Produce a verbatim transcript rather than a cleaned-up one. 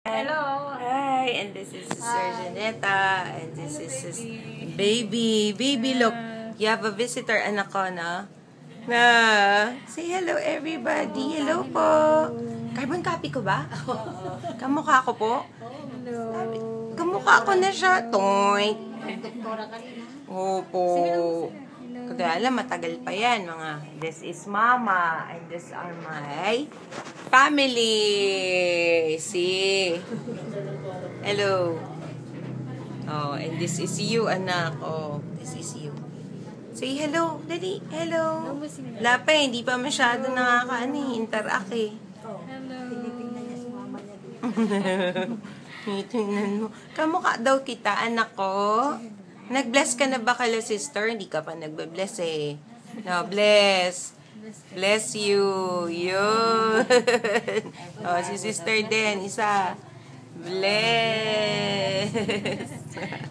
Hello. Hi, and this is Sister Janetta, and this Hello, is Sis baby. baby. Baby, look. You have a visitor, anak ko, na? Na. Say hello, everybody. Hello po. Carbon copy ko ba? Kamukha ko po? Hello. Kamukha ko na siya. Toy. Doktora kanina. Opo. Kaya alam, matagal pa yan, mga. This is Mama, and this are my family. See? Hello. Oh, and this is you, anak. Oh, this is you. Say hello, daddy. Hello. Wala pa, hindi pa masyado nakaka-ano eh, interact eh. Hello. Tinitingnan niya si mama niya dito. Tingnan mo. Kamukha daw kita, anak ko. Nag-bless ka na ba kala sister? Hindi ka pa nagbe-bless eh. No, bless. Bless you. Yun. Oh, si sister din. Isa. Bless.